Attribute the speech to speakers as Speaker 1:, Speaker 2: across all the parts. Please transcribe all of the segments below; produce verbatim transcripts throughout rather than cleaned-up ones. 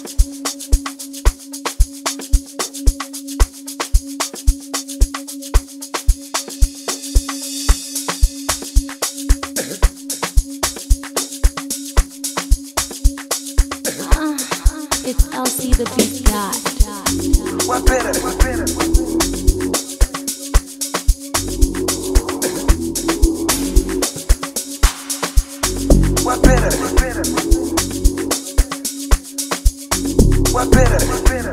Speaker 1: It's L C the Beat God.
Speaker 2: What better? What better? What better? What better? What better? What better?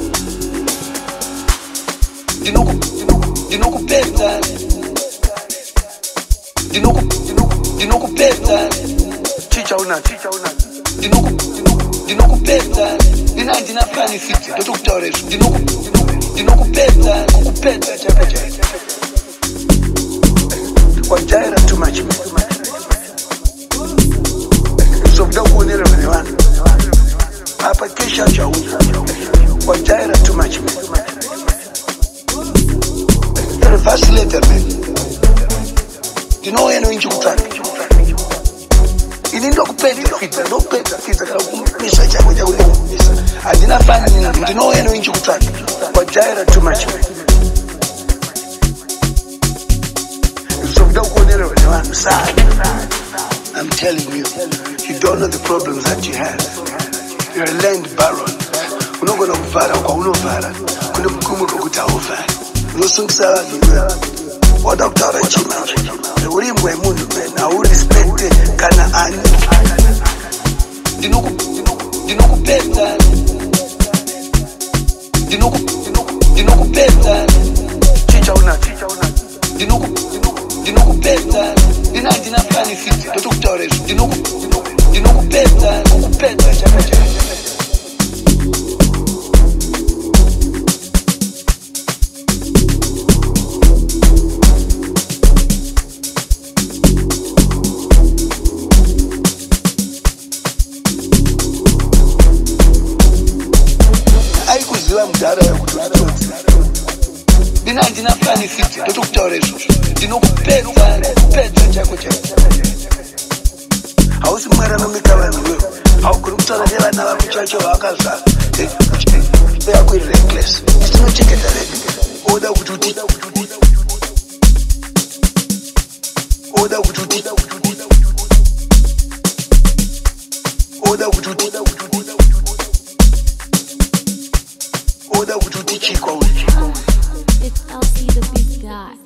Speaker 2: Dinoku, dinoku, dinoku better. Dinoku, dinoku, dinoku better. Chicha una, chicha una. Dinoku, dinoku, dinoku better. Dina dina plani fiti. Dotu kutores. Dinoku, dinoku better. Kuku better. Chaka chaka. Wajaira too much. Too much. So don't go near anyone. Papa Kesha Chauza. Wajaira too much. You're a vacillator, man. You know when you track. You need to pay the fit. Don't pay the fit. I did not find anything. You know when you track. Wajaira too much. So don't go near anyone. Sad. I'm telling you, you don't know the problems that you have. You're a land baron. You're not going to vara kwa uno vara. Kuna mkumu kukuta ufara. Unosungsa vibra. Wa doctor Chima. Uri mwe mundu na uri respect kana ani. Dinoku dinoku peta. Dinoku dinoku peta. Chicha una chicha una. Dinoku dinoku peta. Dina dina plani fiti. Dotu kutores. Dinoku dinoku peta. Kuku peta chaka chaka. Mdara ya kutututi Dina dina plani fiti Dotu kutoresu Dino kupeta Kupeta chako chako Hausi mwera numikawa ya mwewe Haukurumtala nila na wakuchacho wakaza Ya kui reckless Isino chiketa redi Oda kututi Oda kututi Oda kututi Oda kututi chiko
Speaker 1: It's L C the Beat God.